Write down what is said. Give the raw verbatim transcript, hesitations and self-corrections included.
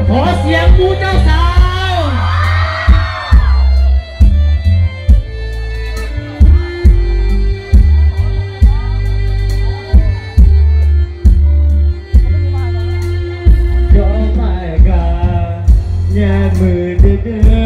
ขอเสียงผู้เจ้าสาวก็ไม่กล้าแง่มือเดือด